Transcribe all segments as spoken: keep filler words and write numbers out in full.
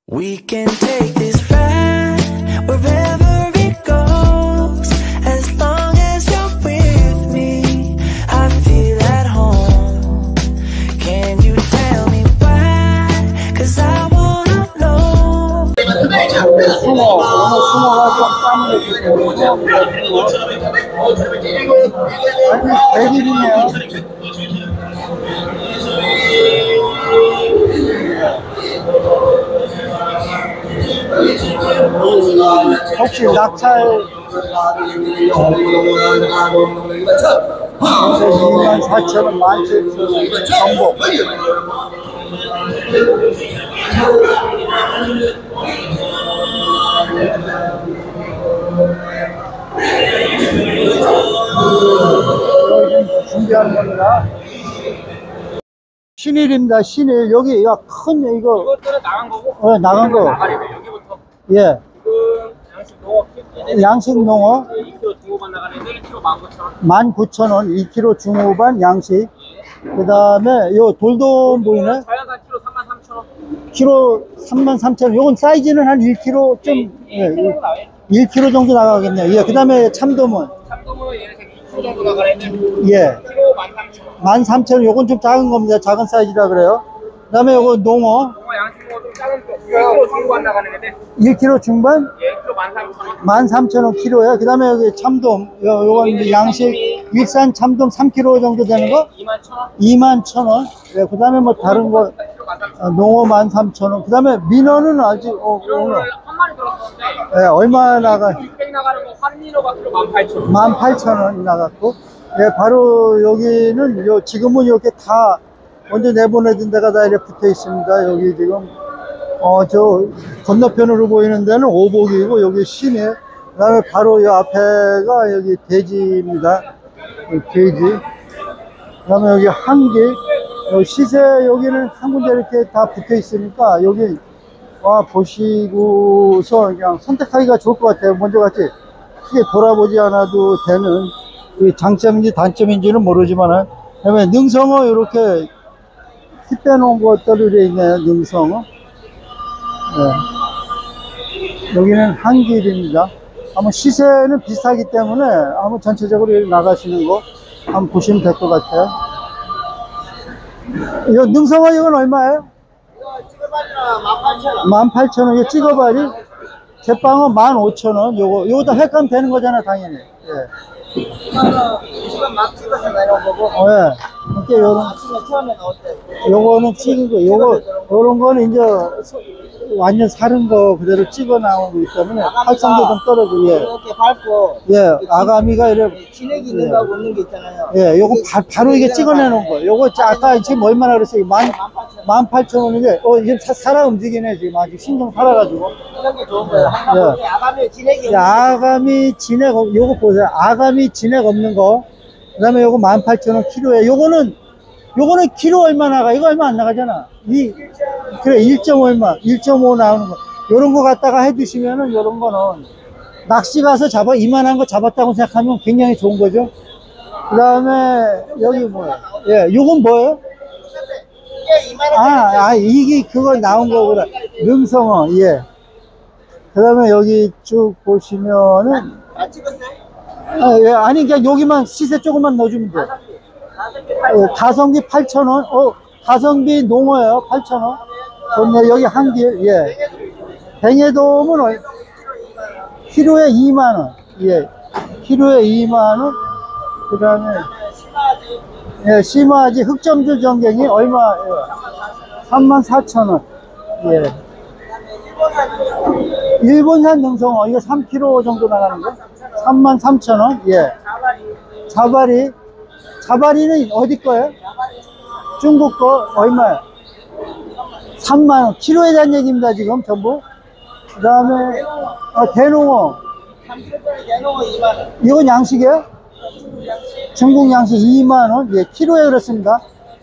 We can take this ride wherever it goes. As long as you're with me, I feel at home. Can you tell me why? Cause I wanna know. 수모, 오늘 수모가 좀 땀을 아니, 백일이네요. 혹시 낙찰 이만 사천 원, 만 칠천 원 전복. 여기 준비하는 겁니다. 신일입니다. 신일. 여기 큰 이거 이것들은 나간 거고. 어, 나간 거. 나가려면 여기부터. 예. 지금 양식 양식 농어 농어 이 킬로그램 중후반 나가는데 일 킬로그램 만 구천 원. 만 구천 원, 이 킬로그램 중후반 양식. 그 다음에 요 돌돔 보이네. 자연산 킬로 삼만 삼천 원. 키로 삼만 삼천 원. 요건 사이즈는 한 일 킬로그램 좀, 네, 예, 일 킬로그램 나와요. 일 킬로그램 정도 나가겠네요. 예. 그 다음에 참돔은 참돔은 얘는 이 킬로그램 정도 나가는데 예. 킬로 만 삼천 원. 만 삼천 원. 요건 좀 작은 겁니다. 작은 사이즈라 그래요. 그 다음에 요거 농어 농어 양식 농어 좀 작은 거. 일 킬로그램 중후반 나가는데 일 킬로그램 중반 예, 킬로 만 삼천 원. 만 삼천 원 킬로에. 그 다음에 여기 참돔, 요, 요건 이제 양식, 일산 참돔 삼 킬로그램 정도 되는 거 이만 천 원. 이만 천 원. 예, 그 다음에 뭐 다른 거, 킬로 만 삼천 원. 아, 농어 만 삼천 원. 그 다음에 민어는 아직, 어, 이런 오늘, 거를 한 마리 들었었는데 예, 얼마 나가, 육백 나가는 거 한민어가 킬로 만 팔천 원. 만 팔천 원 나갔고, 예, 바로 여기는, 요, 지금은 이렇게 다, 먼저 내보내준 데가 다 이렇게 붙어 있습니다. 여기 지금, 어, 저, 건너편으로 보이는 데는 오복이고, 여기 시내, 그 다음에 바로 이 앞에가 여기 돼지입니다. 여기 돼지. 그 다음에 여기 한기, 여기 시세, 여기는 한 군데 이렇게 다 붙어 있으니까, 여기 와 보시고서 그냥 선택하기가 좋을 것 같아요. 먼저 같이 크게 돌아보지 않아도 되는, 그 장점인지 단점인지는 모르지만은, 그 다음에 능성어 이렇게 피 빼놓은 것들이 있네요. 능성어. 네. 여기는 한길입니다. 아마 시세는 비싸기 때문에 아마 전체적으로 나가시는 거 한번 보시면 될 것 같아요. 이 능성어 이건 얼마예요? 이거 찍어봐리는 만 팔천 원. 만 팔천 원. 이거 찍어봐리. 제빵은 만 오천 원. 요거, 요거 다 횟감 되는 거잖아, 당연히. 예. 이거는 지금 막 찍어서 내놓은 거고. 어, 예. 이렇게 요런, 아침에 처음에 나올 때. 요거는 찍은 거, 요거, 요런 거는 이제 완전 사른 거 그대로 찍어 나온 거기 때문에 활성도 좀 떨어지고, 예. 이렇게 밟고. 예, 아가미가 이래. 진액이 있는 거하고 없는 게 있잖아요. 예, 요거 바, 바로 이게 찍어내는 거. 요거 아까 지금 얼마나 그랬어요? 만, 만 팔천 원인데, 어, 지금 사, 살아 움직이네, 지금 아직 신경 살아가지고. 이런 게 좋은 거예요. 항상 예. 아가미에 진액이 예, 아가미 진액, 없- 요거 보세요. 아가미 진액 없는 거. 그 다음에 요거 만 팔천 원 키로에. 요거는, 요거는 키로 얼마 나가? 이거 얼마 안 나가잖아. 이, 그래, 일 점 오 얼마, 일 점 오 나오는 거. 요런 거 갖다가 해두시면은, 요런 거는 낚시 가서 잡아, 이만한 거 잡았다고 생각하면 굉장히 좋은 거죠. 그 다음에, 여기 뭐예요? 예, 요건 뭐예요? 이게 이만 원. 아, 아, 이게 그거 나온 거구나. 능성어, 예. 그 다음에 여기 쭉 보시면은, 다 찍었어요? 아, 예, 아니, 그냥 여기만 시세 조금만 넣어주면 돼. 예, 가성비 팔천 원, 어, 가성비 농어예요, 팔천 원. 좋네, 여기 한길, 예. 뱅에돔은 얼, 키로에 이만 원, 예. 키로에 이만 원. 그 다음에, 예, 심화지 흑점줄 전갱이 얼마, 예. 삼만 사천 원, 예. 일본산 능성어, 이거 삼 킬로그램 정도 나가는 거? 삼만 삼천 원, 예. 자바리. 자바리는 어디 거예요? 중국 거, 얼마야? 삼만 원. 키로에 대한 얘기입니다, 지금, 전부. 그 다음에, 아, 대농어. 내놓은 이만 원. 이건 양식이에요? 중국 양식 이만 원. 예, 키로에 그렇습니다.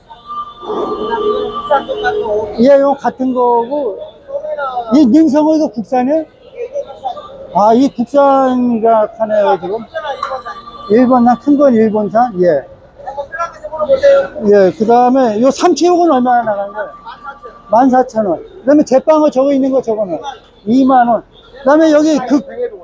국산 똑같고. 예, 이거 같은 거고. 소매는 이 능성어 이거 국산이에요? 이게 국산. 아, 이 국산이라 하네요, 지금. 국산은 일본산. 일본산, 큰 건 일본산, 예. 한번 플라그에서 물어보세요. 예, 그 다음에, 요 삼치 요건 얼마나 나가는 거예요? 만 사천 원. 그 다음에 제빵어 저거 있는 거 저거는 이만 원. 그 다음에 여기 그,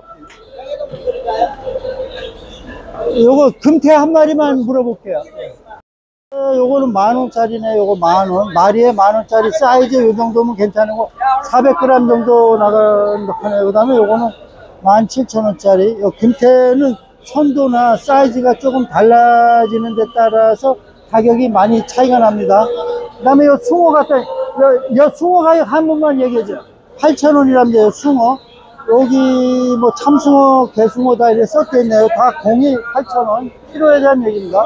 요거 금태 한 마리만 물어볼게요. 어, 요거는 만 원짜리네. 요거 만 원. 마리에 만 원짜리 사이즈 요 정도면 괜찮은 거. 사백 그램 정도 나가는 하네요. 그 다음에 요거는 만 칠천 원짜리. 요 금태는 선도나 사이즈가 조금 달라지는 데 따라서 가격이 많이 차이가 납니다. 그 다음에 요 숭어 같은, 요, 요 숭어 가격 한 번만 얘기해줘요. 팔천 원이랍니다. 요 숭어. 여기 뭐 참숭어, 개숭어 다 이렇게 섞여 있네요. 다 공이 팔천 원. 키로에 대한 얘기입니다.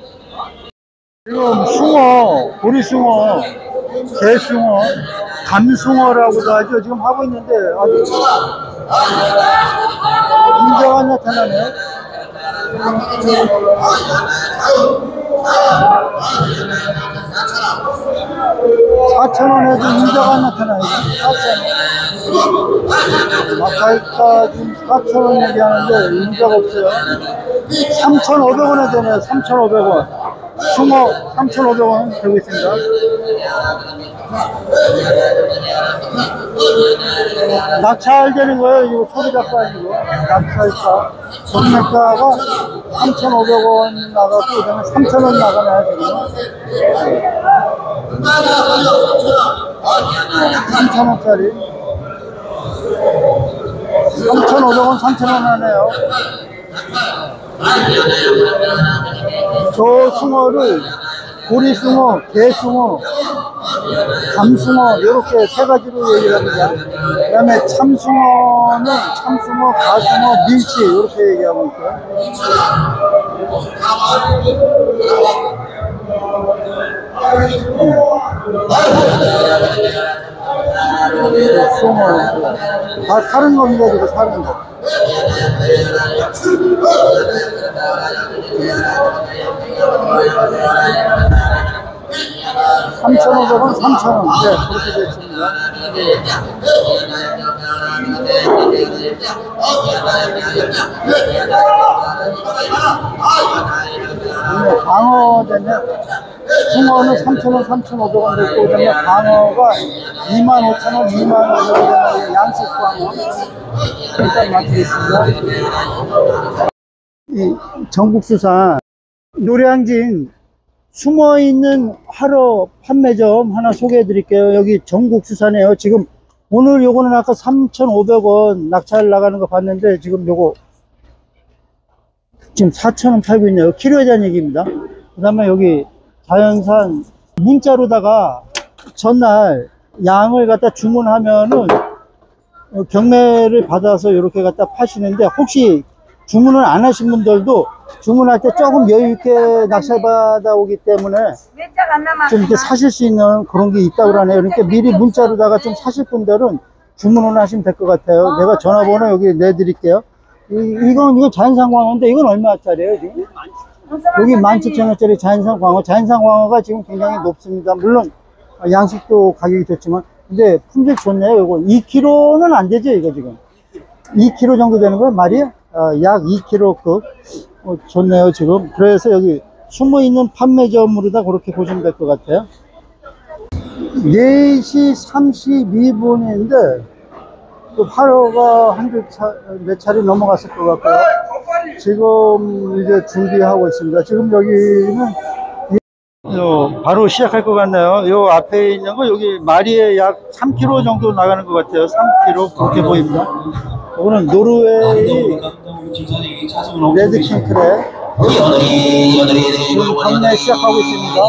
지금 숭어, 보리숭어, 개숭어, 감숭어라고도 하죠. 지금 하고 있는데 아주 인자가 나타나네요. 사천 원에도 인자가 나타나요. 사천 원. 아까이까 지금 사천 원 얘기하는데 인자가 없어요. 삼천오백 원에 되네요. 삼천오백 원. 숭어 삼천오백 원 되고 있습니다. 낙찰 되는 거예요. 이거 소리작가 아니고 낙찰가. 전매가가 삼천오백 원 나가고 그다음에 삼천 원 나가나요 지금? 삼천 원짜리. 삼천오백 원, 삼천 원 하네요. 저 숭어를 보리숭어, 개숭어, 감숭어 이렇게 세 가지로 얘기를 합니다. 그 다음에 참숭어는 참숭어, 가숭어, 밀치 이렇게 얘기하고 있고요. 숭어 다 사는 겁니다. 이거 사는 거. 삼천오백 원, 삼천 원. 네, 그렇게 되어 있습니다. 네, 광어 되면 숭어는 삼천 원, 삼천오백 원 됐고, 그 다음에 광어가 이만 오천 원, 이만 원 정도 되는 양식 광어. 일단 마치겠습니다. 이 전국수산 노량진 숨어있는 화로 판매점 하나 소개해 드릴게요. 여기 전국수산이에요. 지금 오늘 요거는 아까 삼천오백 원 낙찰 나가는 거 봤는데 지금 요거 지금 사천 원 팔고 있네요. 키로에 대한 얘기입니다. 그 다음에 여기 자연산 문자로다가 전날 양을 갖다 주문하면은 경매를 받아서 이렇게 갖다 파시는데 혹시 주문을 안 하신 분들도 주문할 때 조금 여유 있게 낙찰 받아 오기 때문에 좀 이렇게 사실 수 있는 그런 게 있다고 하네요. 그러니까 미리 문자로다가 좀 사실 분들은 주문을 하시면 될 것 같아요. 내가 전화번호 여기 내드릴게요. 이, 이건 이거 자연산 광어인데 이건 얼마짜리예요 지금? 여기 만 칠천 원짜리 자연산 광어. 자연산 광어가 지금 굉장히 높습니다. 물론 양식도 가격이 좋지만 근데 품질 좋네요. 이거 이 킬로그램는 안 되죠 이거 지금? 이 킬로그램 정도 되는 거예요 말이? 어, 약 이 킬로그램급 어, 좋네요 지금. 그래서 여기 숨어있는 판매점으로다 그렇게 보시면 될 것 같아요. 네 시 삼십이 분인데 또 화로가 한두 차, 몇 차례 넘어갔을 것 같고요. 지금 이제 준비하고 있습니다. 지금 여기는 요 바로 시작할 것 같네요. 요 앞에 있는 거 여기 마리에 약 삼 킬로그램 정도 나가는 것 같아요. 삼 킬로그램 그렇게 보입니다. 이거는 노르웨이 레드킹크랩 지금 판매 시작하고 있습니다.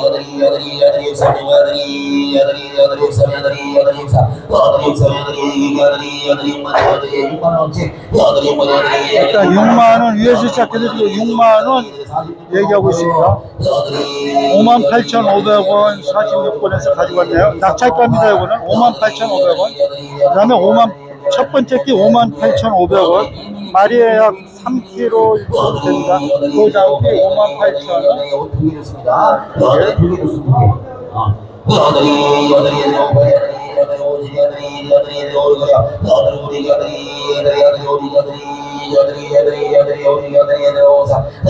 일단 육만 원 위에서 시작해서 육만 원 얘기하고 있습니다. 오만 팔천오백 원 사십육 번에서 가지고 왔네요. 낙찰가입니다. 이거는 오만 팔천오백 원. 그 다음에 오만 첫 번째 끼 오만 팔천오백 원. 마리에 약 삼 킬로그램 정도 됩니다. 그 다음 끼 오만 팔천 원.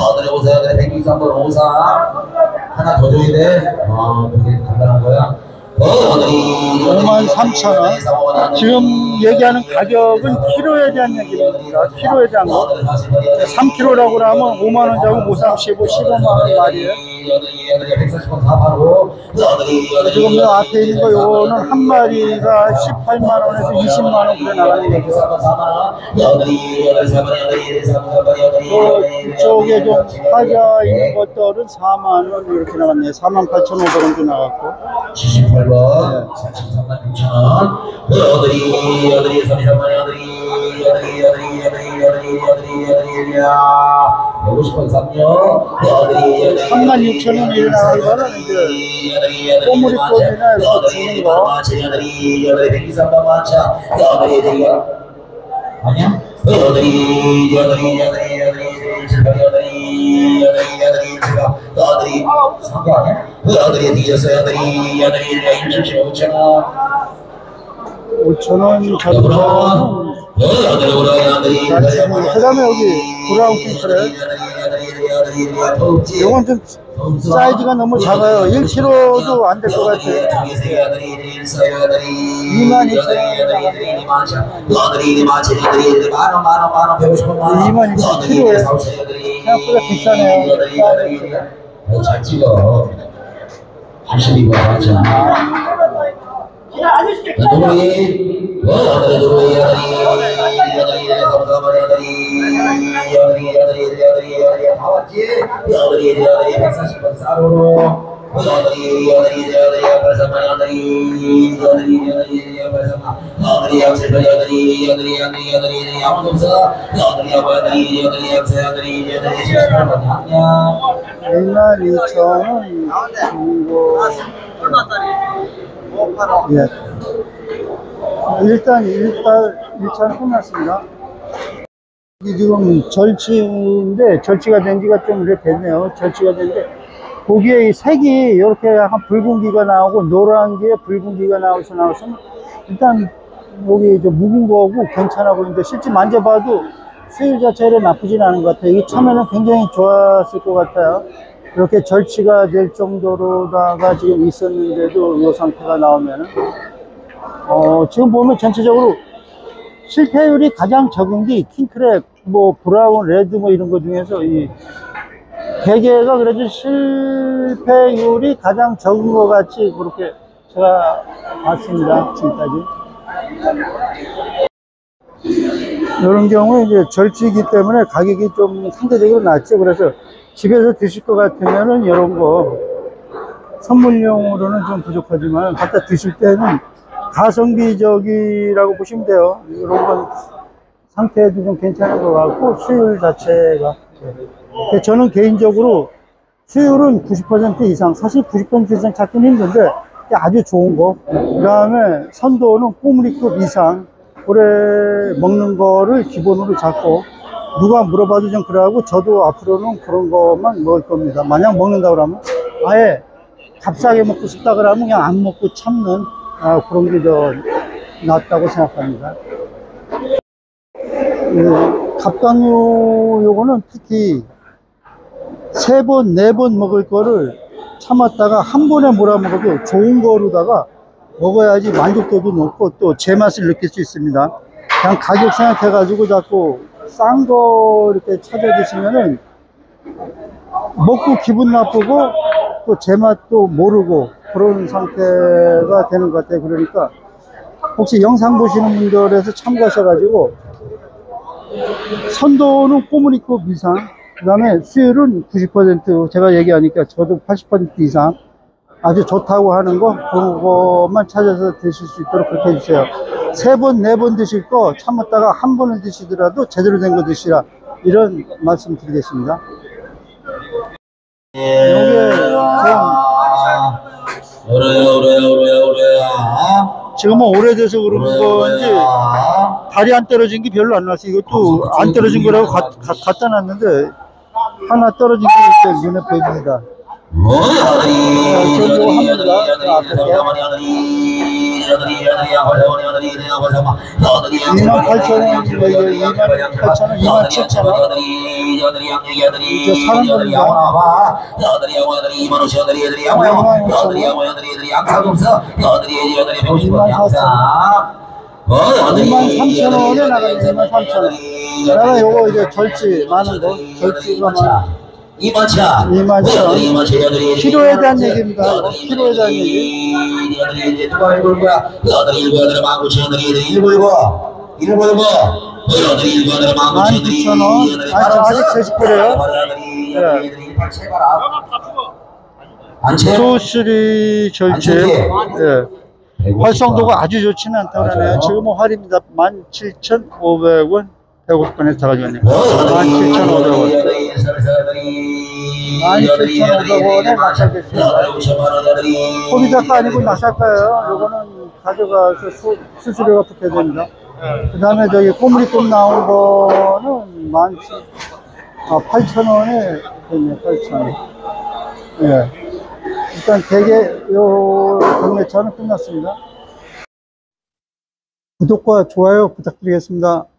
하나 더 줘야 돼. 아, 되게 간단한 거야. 오만 삼천 원. 지금 얘기하는 가격은 키로에 대한 얘기입니다. 키로에 대한 거. 삼 킬로그램라고 하면 오만 원 자고 모삼십오, 십오만 원 말이에요. 지금 이 앞에 있는 거 요거는 한 마리가 십팔만 원에서 이십만 원 그래 나가는 거죠. 또 이쪽에 좀 파져 있는 것들은 사만 원 이렇게 나갔네요. 사만 팔천오백 원 정도 나갔고. 칠십팔 번 삼만 육천 원. 어들이 어들이 삼십삼만 원 어들이 어들이 어들이 어들이 어들이 어들이 어들이야. 백오십 번 삼요. 어들이 어들이 삼만 육천 원 이래 나가는 거는 이제 꼬물이 꼬리나 이렇게 주는 거. 어들이 어들이 백이십삼 번 만차. 어들이 어들이 아니야? 어들이 어들이 어들이 어들이 칠백 어들이 어들이 어들이 제가 어들이 산거 아니야? 어들이 뒤졌어요. 어들이 어들이 일십칠 오천 원. 오천 원 저도. 그 다음에 여기 브라운 핑크래. 이건 좀 사이즈가 너무 작아요. 일 킬로그램도 안 될 것 같아요. 이만 이천 원. 이만 이천 킬로에 생각보다 비싸네요. 잘 찍어. 팔십이 번 맞아. 누구이? 어, 아들이 누구이? 아들이, 아들이, 아들이, 감사합니다. 아들이, 아들이, 아들이, 아들이, 아들이, 다 왔지? 아들이, 아들이, 백사십 번 싸로로. 아들이, 아들이, 아들이, 팔삼만 아들이, 아들이, 아들이, 팔삼만 아들이, 양칠팔 아들이, 아들이, 아들이, 아들이, 아무도 없어. 아들이, 아들이, 아들이, 양세 아들이, 아들이, 칠십팔 번 양양. 이만 이천 원 중고. 예. 일단 일단 일차는 끝났습니다. 이 지금 절치인데 절치가 된 지가 좀 이렇게 됐네요. 절치가 됐는데 고기에 이 색이 이렇게 약간 붉은기가 나오고 노란기에 붉은기가 나와서 나와서 일단 여기 좀 묵은 거고 괜찮아 보이는데 실제 만져봐도 수율 자체는 나쁘진 않은 것 같아요. 이게 처음에는 굉장히 좋았을 것 같아요. 이렇게 절치가 될 정도로다가 지금 있었는데도 이 상태가 나오면은 어 지금 보면 전체적으로 실패율이 가장 적은 게 킹크랩, 뭐 브라운, 레드 뭐 이런 거 중에서 이 대개가 그래도 실패율이 가장 적은 것 같이 그렇게 제가 봤습니다. 지금까지. 이런 경우에 이제 절치이기 때문에 가격이 좀 상대적으로 낮죠. 그래서 집에서 드실 것 같으면은 이런 거 선물용으로는 좀 부족하지만 갖다 드실 때는 가성비적이라고 보시면 돼요. 이런 건 상태도 좀 괜찮은 것 같고 수율 자체가 네. 저는 개인적으로 수율은 구십 퍼센트 이상, 사실 구십 퍼센트 이상 찾기는 힘든데 아주 좋은 거, 그 다음에 선도는 꼬물이급 이상 오래 먹는 거를 기본으로 잡고 누가 물어봐도 좀 그러고 저도 앞으로는 그런 것만 먹을 겁니다. 만약 먹는다 그러면 아예 값싸게 먹고 싶다 그러면 그냥 안 먹고 참는 아, 그런 게 더 낫다고 생각합니다. 예, 갑각류 요거는 특히 세 번, 네 번 먹을 거를 참았다가 한 번에 몰아 먹어도 좋은 거로다가 먹어야지 만족도도 높고 또 제맛을 느낄 수 있습니다. 그냥 가격 생각해 가지고 자꾸 싼 거 이렇게 찾아 드시면은 먹고 기분 나쁘고 또 제맛도 모르고 그런 상태가 되는 것 같아요. 그러니까 혹시 영상 보시는 분들에서 참고하셔 가지고 선도는 꼬물이급 이상, 그 다음에 수율은 구십 퍼센트 제가 얘기하니까 저도 팔십 퍼센트 이상 아주 좋다고 하는 거 그것만 찾아서 드실 수 있도록 그렇게 해주세요. 세 번, 네 번 드실 거 참았다가 한 번을 드시더라도 제대로 된 거 드시라, 이런 말씀 드리겠습니다. 요게 오래야 오래야 오래야 오래야 지금은 오래돼서 그런 건지 다리 안 떨어진 게 별로 안 나왔어요. 이것도 안 떨어진 거라고 가, 가, 갖다 놨는데 하나 떨어진 게 이렇게 눈에 보입니다. 저 이거 합니다. 앞에서 이만 팔천 원, 이만 팔천 원, 이만 칠천 원. 이제 사람들이 이만 삼천 원에 나가요. 이만 삼천 원. 내가 요거 이제 절지 많은 거, 절지가 많아. 이만차 이만차 키로에 대한 얘기입니다. 이거 키로에 대한 얘기. 만 구천 원. 아직 아직 제십 불이에요. 소쓰리 절제. 예. 활성도가 아주 좋지는 않다고 하네요. 지금은 할입니다. 만 칠천오백 원. 백오십 원에서 가져왔네요. 만 칠천오백 원. 만 칠천오백 원에 낙찰됐습니다. 소비자가 아니고 낙찰가예요. 요거는 가져가서 수, 수수료가 붙어야 됩니다. 그 다음에 저기 꼬물이꿈 나온 거는 만 팔천 원에 됐네, 팔천 원. 예. 일단 대개 요 경매차는 끝났습니다. 구독과 좋아요 부탁드리겠습니다.